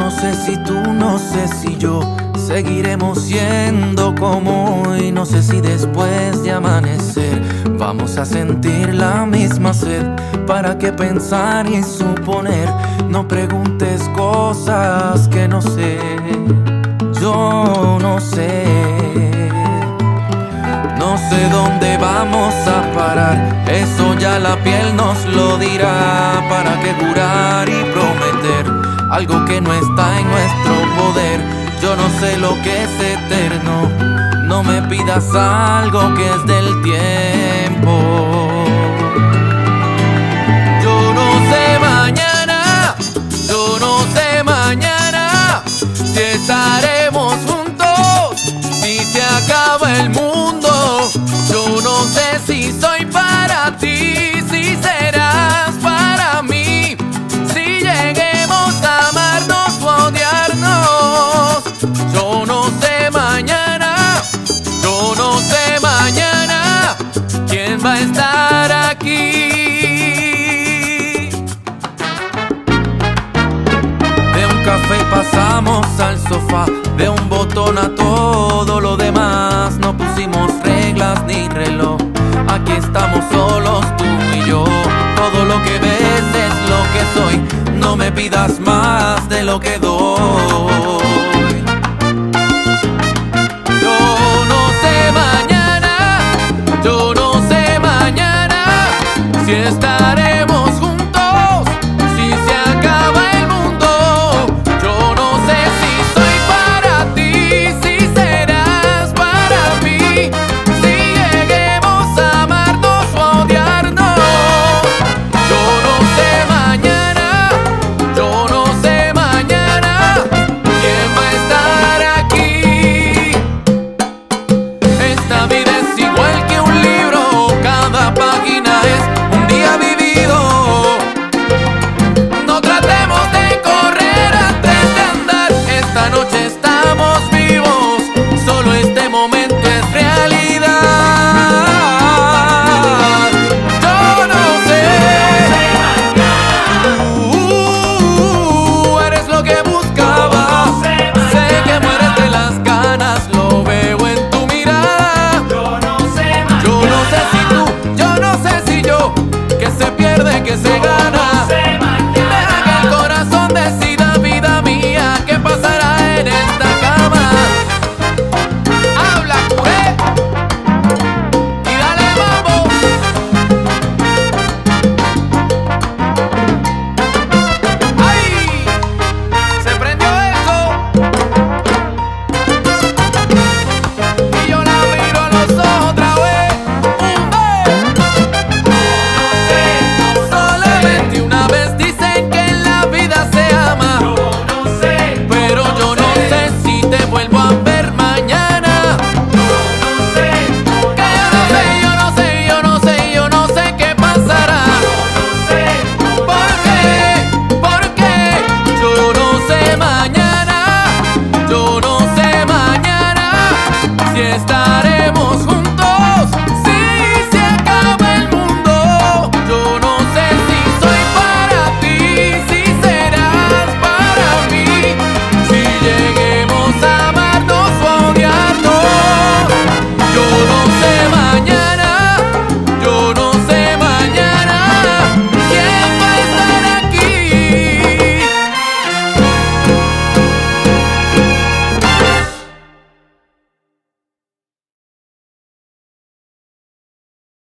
no sé si tú, no sé si yo seguiremos siendo como hoy. No sé si después de amanecer vamos a sentir la misma sed. ¿Para qué pensar y suponer? No preguntes cosas que no sé. Yo no sé. No sé dónde vamos a parar, eso ya la piel nos lo dirá. ¿Para qué jurar y prometer algo que no está en nuestro poder? Yo no sé lo que es eterno, no me pidas algo que es del tiempo. Yo no sé mañana, yo no sé mañana si estaremos juntos, si se acaba el mundo. Yo no sé si soy para ti, si serás para mí, si lleguemos a amarnos o odiarnos. Yo no sé mañana, yo no sé mañana quién va a estar aquí. De un café pasamos al sofá, de un botón a todo lo demás. No pusimos reglas ni reloj, aquí estamos solos tú y yo. Todo lo que ves es lo que soy, no me pidas más de lo que doy. Yo no sé mañana, yo no sé mañana si estaremos juntos, si se acaba el mundo. Yo no sé si soy para ti, si serás para mí, si lleguemos a amarnos o a odiarnos. Yo no sé mañana, yo no sé mañana quién va a estar aquí. Esta vida es igual que un libro, cada página es un día vivido. No tratemos de correr antes de andar, esta noche estamos vivos, solo este momento es realidad. Yo no sé, eres lo que buscaba, sé que mueres de las ganas, lo veo en tu mirada. Yo no sé si tú, yo no sé si yo, que se pierde, que se gana.